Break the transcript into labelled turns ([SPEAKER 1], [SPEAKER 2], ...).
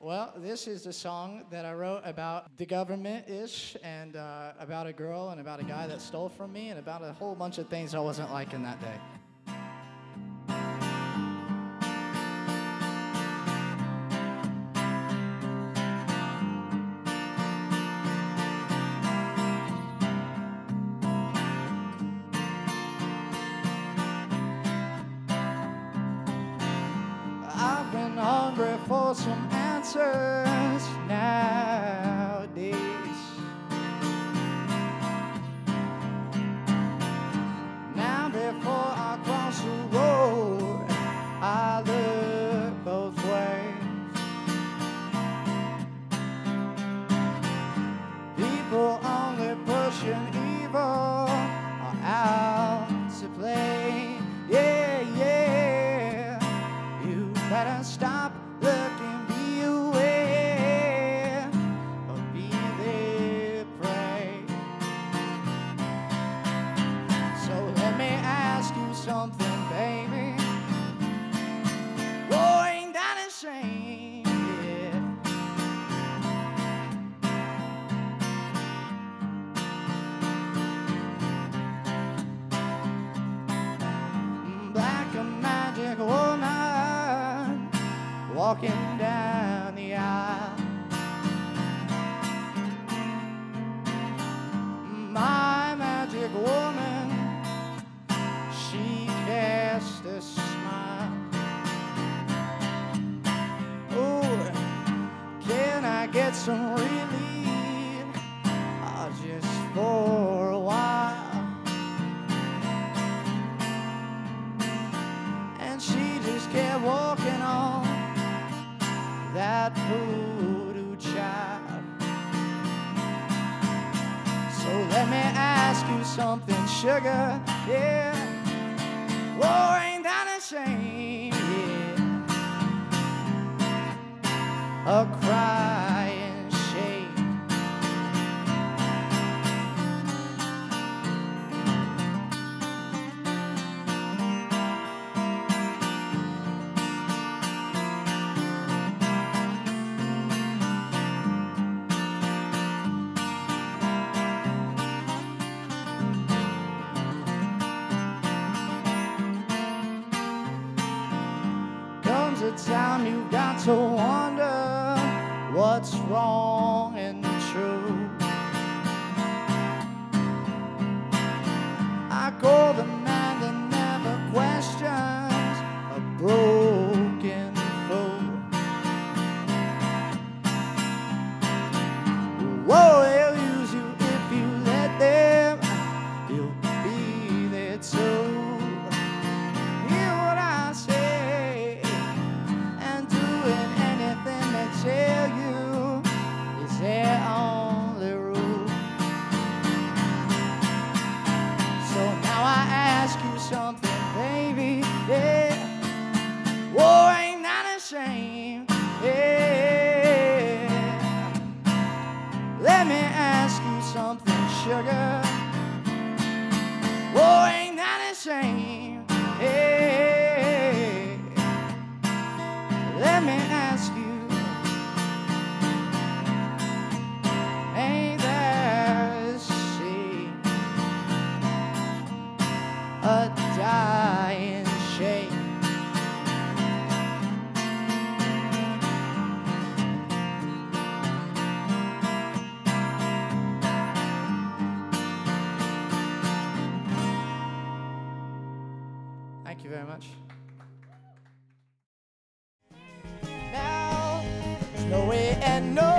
[SPEAKER 1] Well, this is a song that I wrote about the government-ish and about a girl and about a guy that stole from me and about a whole bunch of things I wasn't liking that day. I've been hungry for some answers nowadays. Now before I cross the road, I look both ways. People only pushing evil are out to play. Yeah, yeah. You better stop looking, be aware, or be their prey. So let me ask you something, baby. War ain't that a shame, yeah. Black a magic woman walking down the aisle. My magic woman, she cast a smile. Oh, can I get some relief? Just for a while. And she just kept walking on, that voodoo child. So let me ask you something, sugar, yeah. War ain't that a shame, yeah. A crying shame. Comes a time you've got to wonder what's wrong and true. I call the man that never questions a broken fool. Whoa, they'll use you if you let them. You'll be there too. Hear what I say, and doing anything they tell you is their only rule. So now I ask you something, baby, yeah. War ain't not a shame, yeah. Let me ask you something, sugar. War ain't not a shame, yeah. Let me ask you, ain't that a shame? A dying shame. Thank you very much. Now, there's no way and no